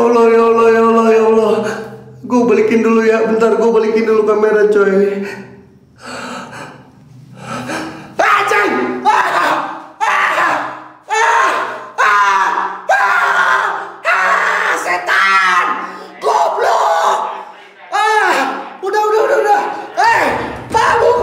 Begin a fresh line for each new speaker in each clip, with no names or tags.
Allah, ya Allah, ya Allah, ya Allah. Gue balikin dulu ya, bentar gue balikin dulu kamera coy. Setan, goblok. Udah. Kamu.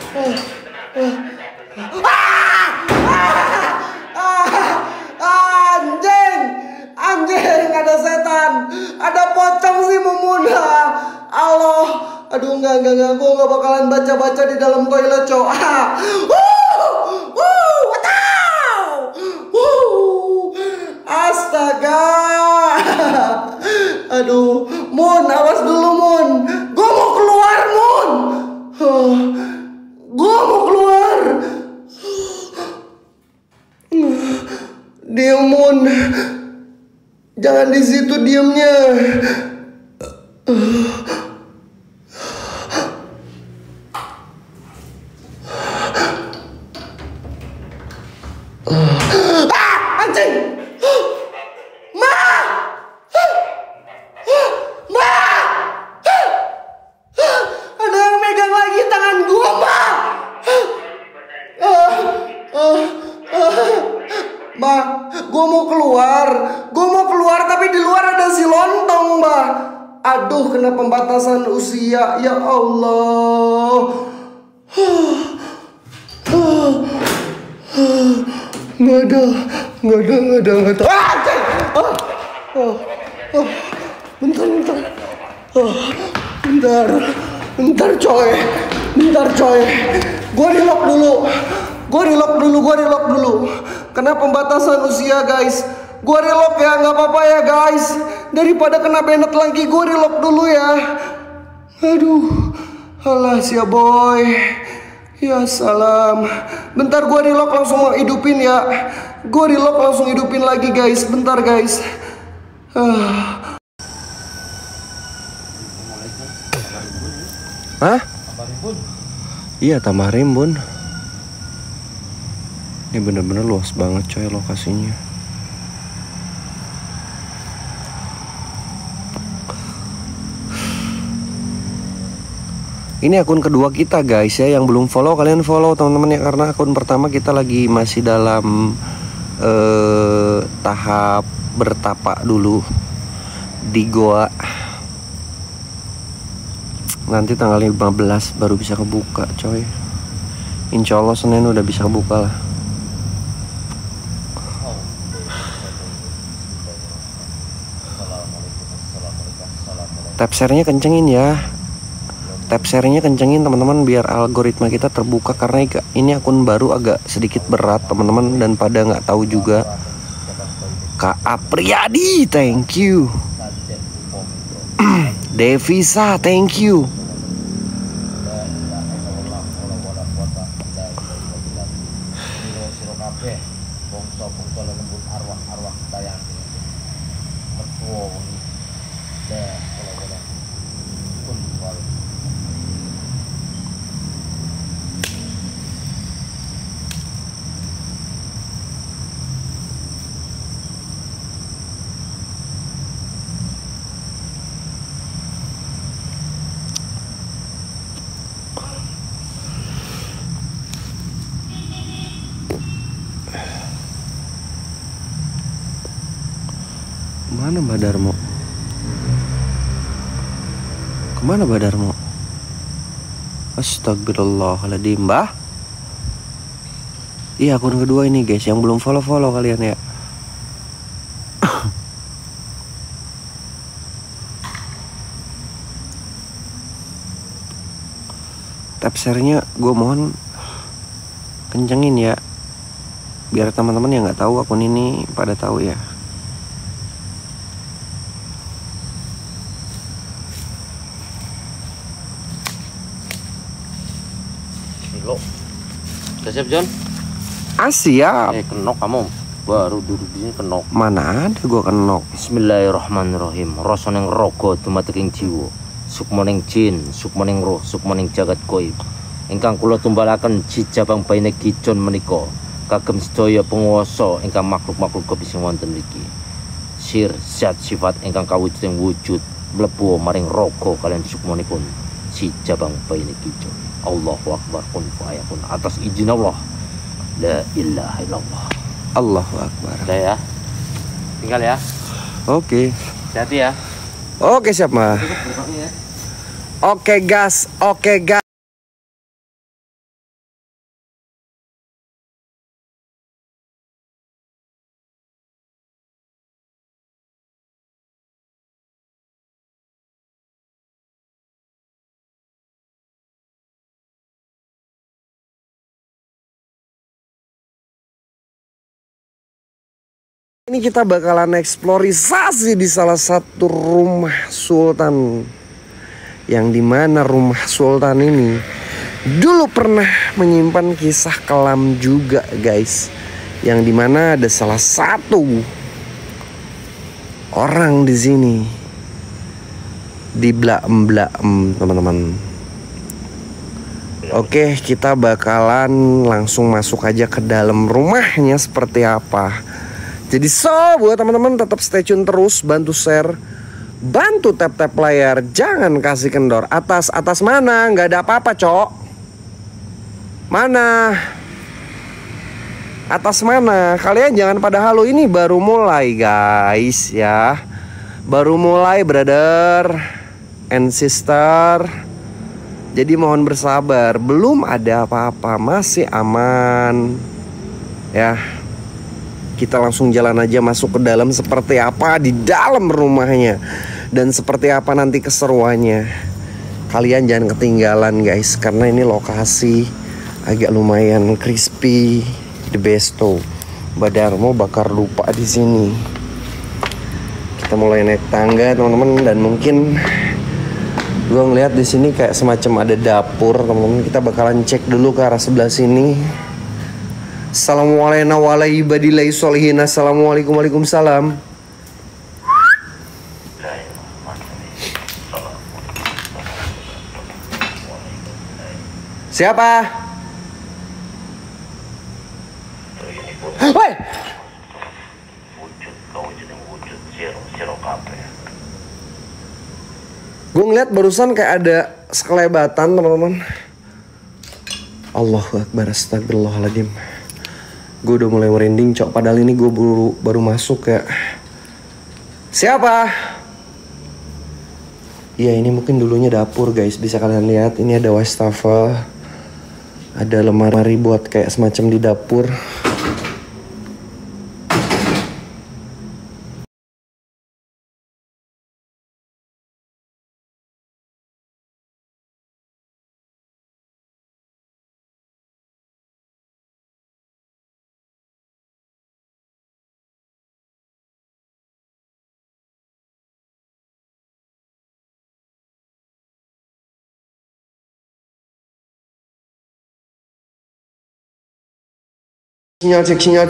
Anjing, ada setan, ada pocong sih Mumuna. Allah, aduh enggak, gue nggak bakalan baca di dalam toilet cow. Astaga, aduh, Mun, awas dulu Mun, gue mau keluar Mun, gue mau keluar. Diam Mun. Jangan di situ diamnya. Anjing. Ma. Ada yang megang lagi tangan gua, Ma. Ma, gue mau keluar tapi di luar ada si lontong, Mbak. Aduh, kena pembatasan usia, ya Allah. Nggak ada. Bentar coy. Gue di lock dulu. Kena pembatasan usia guys. Gue relock ya, nggak apa-apa ya guys. Daripada kena banet lagi, gue relock dulu ya. Aduh, alah sia boy. Ya salam. Bentar gue relock langsung hidupin ya. Gue relock langsung hidupin lagi guys. Bentar guys. Hah? Iya, Tamarimbun. Ini bener-bener luas banget coy lokasinya. Ini akun kedua kita guys ya. Yang belum follow, kalian follow teman-teman ya. Karena akun pertama kita lagi masih dalam tahap bertapa dulu di goa. Nanti tanggal 15 baru bisa kebuka coy. Insya Allah Senin udah bisa kebuka lah. Tap share-nya kencengin ya. Tap share-nya kencengin teman-teman biar algoritma kita terbuka. Karena ini akun baru agak sedikit berat teman-teman. Dan pada nggak tahu juga. Kak Apriyadi, thank you. Devisa, thank you. Mana Mbak Darmo? Kemana Mbak Darmo? Astagfirullahaladzim, Mbah. Iya, akun kedua ini guys. Yang belum follow kalian ya. Tap share-nya gue mohon kencengin ya. Biar teman-teman yang nggak tahu akun ini pada tahu ya.
Udah siap John?
Siap.
Kenok kamu baru duduk di sini kenok.
Mana ada gua kenok.
Bismillahirrahmanirrahim. Rasa neng rogo dumateng jiwa. Sukmaning jin, sukmaning roh, sukmaning jagat gaib. Ingkang kula tumbalaken jijabang baine Gijon menika kagem sedaya penguwasa ingkang makhluk-makhluk gaib sing wonten mriki. sir zat sifat ingkang kawujuding wujud mlebu maring raga kalian sukmanipun si Jabang Bayi Kijo. Allahu Akbar, kun fayakun. Atas izin Allah, la ilaha illallah.
Allahu Akbar.
Udah ya, tinggal ya.
Oke.
Hati ya.
Oke, siap mah. Oke gas, oke gas. Ini kita bakalan eksplorisasi di salah satu rumah sultan, yang dimana rumah sultan ini dulu pernah menyimpan kisah kelam juga guys, yang dimana ada salah satu orang di sini di blaem teman-teman. Oke, kita bakalan langsung masuk aja ke dalam rumahnya seperti apa. Jadi buat teman-teman tetap stay tune terus, bantu share, bantu tap layar, jangan kasih kendor. Atas mana? Nggak ada apa-apa, cok. Mana? Atas mana? Kalian jangan pada halu, ini baru mulai guys ya. Baru mulai brother and sister. Jadi mohon bersabar, belum ada apa-apa, masih aman. Ya. Kita langsung jalan aja masuk ke dalam, seperti apa di dalam rumahnya dan seperti apa nanti keseruannya. Kalian jangan ketinggalan guys, karena ini lokasi agak lumayan crispy, the besto. Badarmo bakar lupa di sini. Kita mulai naik tangga teman-teman, dan mungkin gue ngeliat di sini kayak semacam ada dapur teman-teman. Kita bakalan cek dulu ke arah sebelah sini. Assalamualaikum warahmatullahi wabarakatuh. Assalamualaikum, waalaikumsalam. Siapa? Woi! Gue ngeliat barusan kayak ada sekelebatan teman-teman. Allahu Akbar, astagfirullahaladzim. Gue udah mulai merinding cok, padahal ini gue baru masuk ya. Siapa? Ya ini mungkin dulunya dapur guys, bisa kalian lihat. Ini ada wastafel, ada lemari buat kayak semacam di dapur. Cek sinyal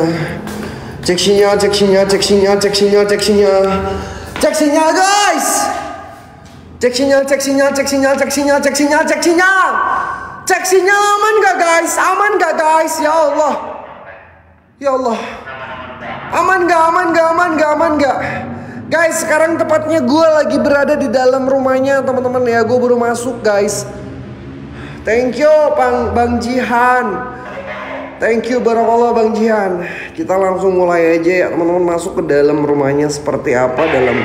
guys. Cek sinyal, aman gak guys? Ya Allah. Aman gak? Guys, sekarang tepatnya gue lagi berada di dalam rumahnya teman-teman ya. Gue baru masuk guys. Thank you Bang Jihan. Thank you barakallah Bang Jihan. Kita langsung mulai aja ya teman-teman, masuk ke dalam rumahnya seperti apa dalam.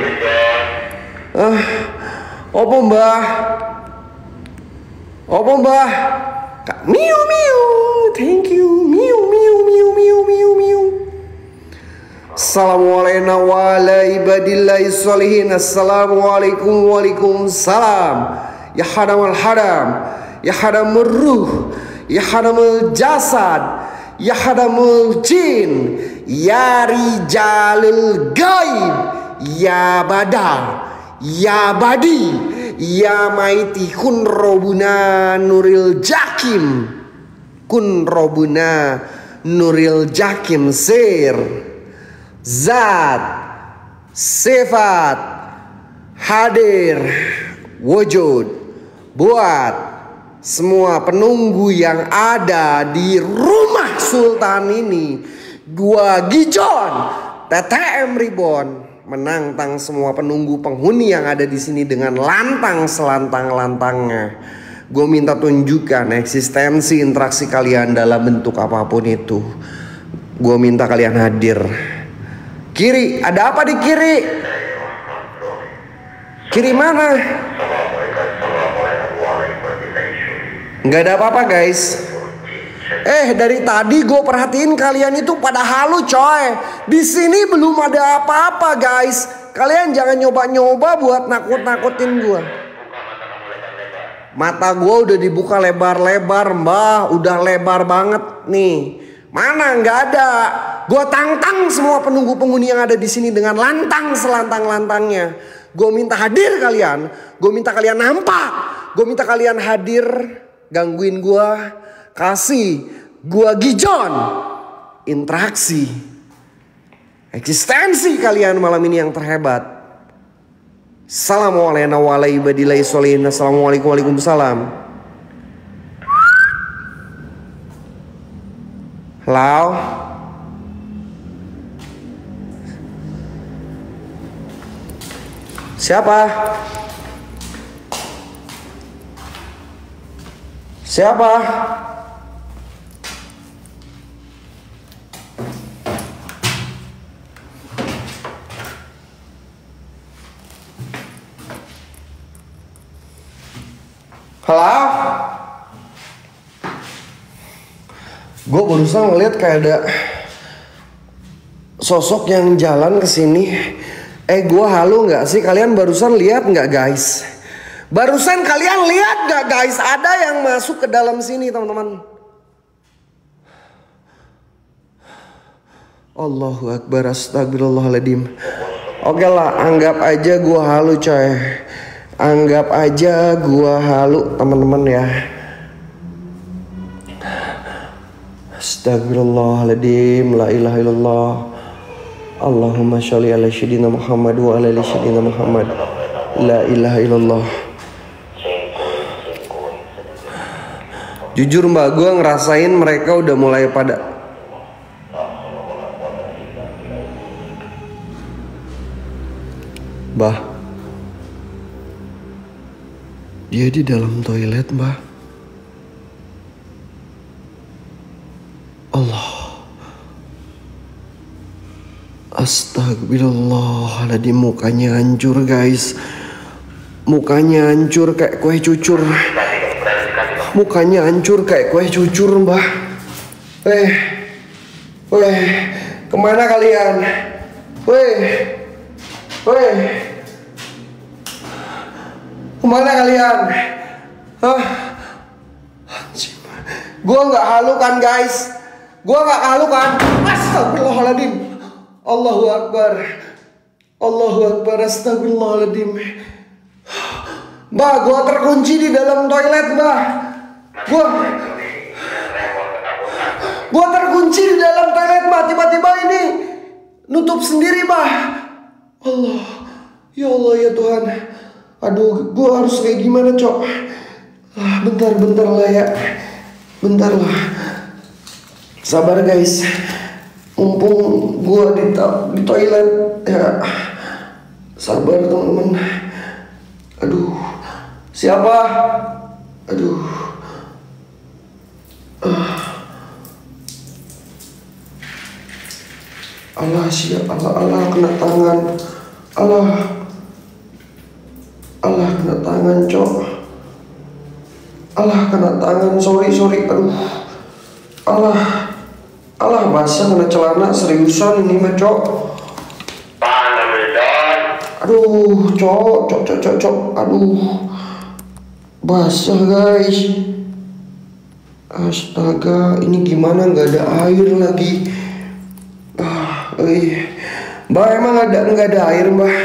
Opo mbah? Kak miu. Thank you. Miu. Assalamualaikum warahmatullahi wabarakatuh. Assalamualaikum, waalaikumsalam. Ya hadamul hadam, ya hadamul ruh, ya hadamul jasad, ya hadamul jin, ya rijalul gaib, ya badar, ya badi, ya maiti kun robuna nuril jakim, sir, zat, sifat, hadir, wujud. Buat semua penunggu yang ada di rumah sultan ini, gua Gijon TTM Reborn menantang semua penunggu penghuni yang ada di sini dengan lantang selantang-lantangnya. Gue minta tunjukkan eksistensi interaksi kalian dalam bentuk apapun itu. Gue minta kalian hadir. Kiri, ada apa di kiri? Kiri mana? Nggak ada apa-apa guys. Dari tadi gue perhatiin kalian itu pada halu coy. Di sini belum ada apa-apa guys. Kalian jangan nyoba-nyoba buat nakut-nakutin gue. Mata gue udah dibuka lebar-lebar mbah. Udah lebar banget nih. Mana nggak ada. Gue tantang semua penunggu penghuni yang ada di sini dengan lantang selantang-lantangnya. Gue minta hadir kalian. Gue minta kalian nampak. Gue minta kalian hadir. Gangguin gue. Kasih gue gijon. Interaksi. Eksistensi kalian malam ini yang terhebat. Assalamualaikum warahmatullahi wabarakatuh. Assalamualaikum waalaikumsalam. Halo. Siapa? Siapa? Halo? Gue barusan ngeliat kayak ada sosok yang jalan ke sini. Gue halu nggak sih? Kalian barusan lihat nggak guys? Barusan kalian lihat nggak guys? Ada yang masuk ke dalam sini teman-teman. Allahu Akbar, astagfirullahaladzim. Oke lah, anggap aja gue halu coy. Anggap aja gue halu teman-teman ya. Astagfirullahaladzim, la ilaha illallah. Allahumma sholli ala sayyidina Muhammad wa ala ali sayyidina Muhammad. La ilaha illallah. Jujur mbak, gue ngerasain mereka udah mulai pada Bah, dia di dalam toilet mbak. Allah. Astagfirullahaladzim, mukanya hancur guys. Mukanya hancur kayak kue cucur. Mukanya hancur kayak kue cucur mbah. Kemana kalian? Kemana kalian? Gua nggak halu kan guys? Gua nggak halu kan? Astagfirullahaladzim. Allahu Akbar. Allahu Akbar. Astagfirullahaladzim. Mbak, gua terkunci di dalam toilet, mbak. Gua terkunci di dalam toilet, mbak. Tiba-tiba ini nutup sendiri, mbak. Allah. Ya Allah ya Tuhan. Aduh, gua harus kayak gimana, cok? Bentar lah ya. Bentar lah. Sabar guys. Mumpung gua di toilet ya. Sabar teman-teman. Aduh. Siapa? Aduh. Allah siapa? Allah kena tangan. Allah kena tangan, cok. Allah kena tangan. Sorry. Aduh. Allah basah kena celana, seriusan ini mah, cok. Aduh, cok. Aduh. Basah, guys. Astaga, ini gimana nggak ada air lagi? Mbak, emang nggak ada air, mbak?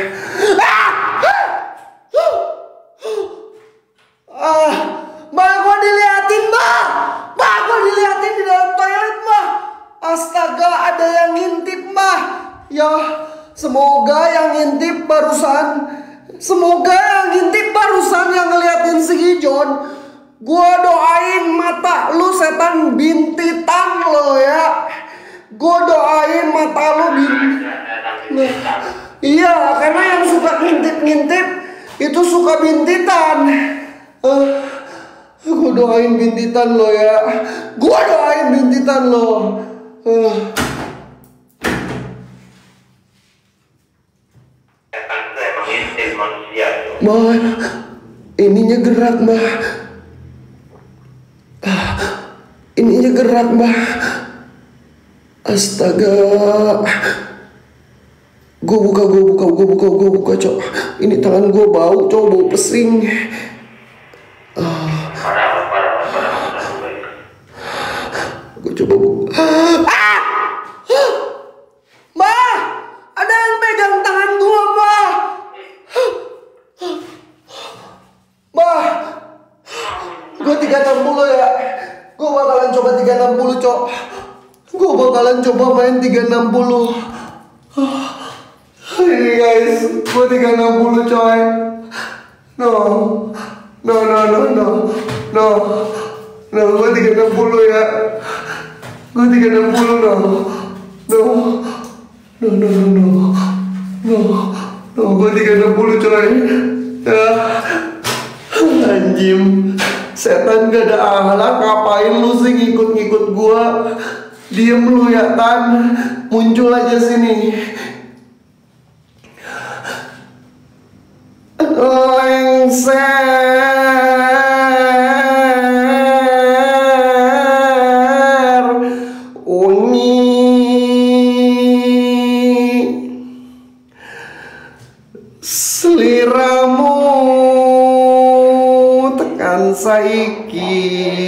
Mbak, gua diliatin, mbak. Mbak, gua diliatin di dalam toilet, mbak. Astaga, ada yang ngintip, mbak. Ya, semoga yang ngintip barusan yang ngeliatin si Gijon. Gua doain mata lu setan bintitan lo ya. Gua doain mata lu Nah, iya, karena yang suka ngintip-ngintip itu suka bintitan. Gue doain bintitan lo ya. Gue doain bintitan lo. Mah, ininya gerak, Mah. Ininya gerak, Mah. Astaga. Gue buka, Cok. Ini tangan gue bau, Cok, bau pesing. Gue coba buka. Ma, ada yang pegang tangan gue, Ma. Ma, gue 360 ya. Gue bakalan coba 360, Cok. Gue bakalan coba main 360. Ini guys, gue 360, coy. No, gue 360 ya. Gue 360, gue 360, coy. Ya, anjim, setan gak ada akhlak, ngapain lu sih ngikut-ngikut gue? Diem lu ya, Tan, muncul aja sini. Lengser unyi seliramu tekan saiki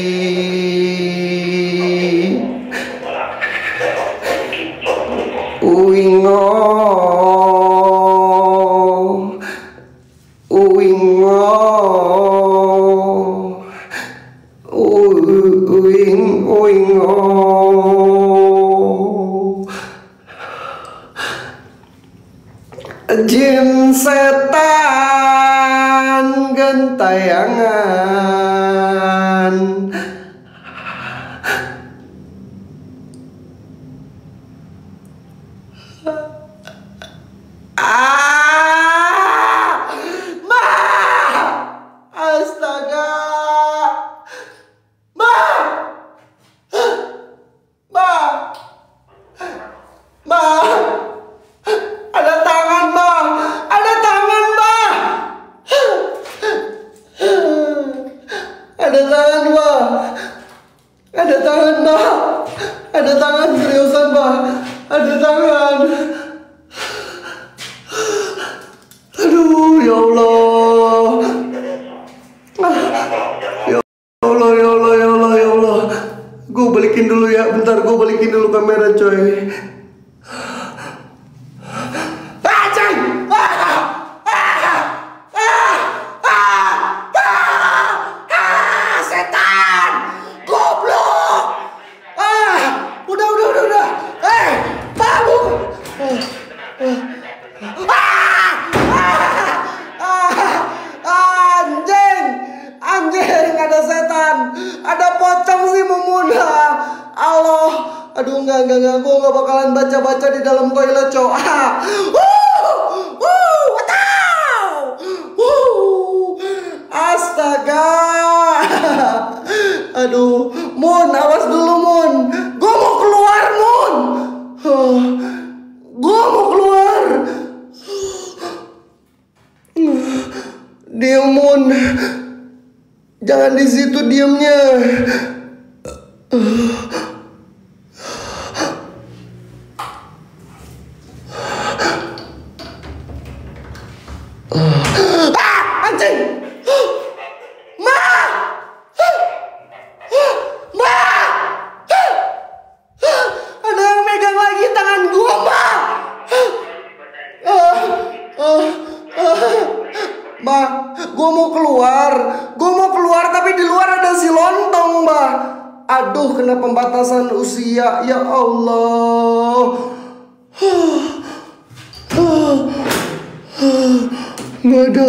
uingo jin setan gentayangan ada tangan, seriusan, Pak. Ada tangan. Aduh, ya Allah. Ya Allah. Gue balikin dulu ya, bentar, gue balikin dulu kamera, coy. Anjing, ada setan, ada pocong si Mumuna. Allah, aduh enggak, gue nggak bakalan baca di dalam toilet, cow. Astaga, aduh, Mun, awas dulu, Mun. Gue mau keluar, Mun. Gue mau keluar. Diam, Mun. Jangan di situ diamnya. Anjing. Ma. Ada yang megang lagi tangan gua, Ma. Ma, gue mau keluar tapi di luar ada si lontong, Mbak. Aduh, kena pembatasan usia, ya Allah. Nggak ada.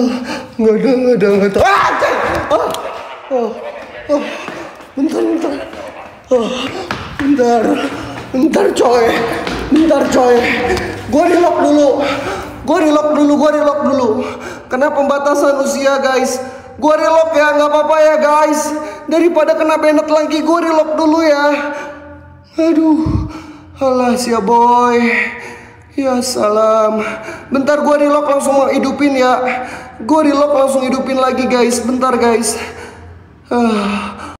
Bentar, coy. Gua relock dulu. Kena pembatasan usia guys. Gua relock ya, nggak apa-apa ya guys. Daripada kena Bennett lagi, gua relock dulu ya. Aduh, alah sia boy. Ya salam. Bentar gua relock langsung hidupin ya. Gua relock langsung hidupin lagi guys. Bentar guys.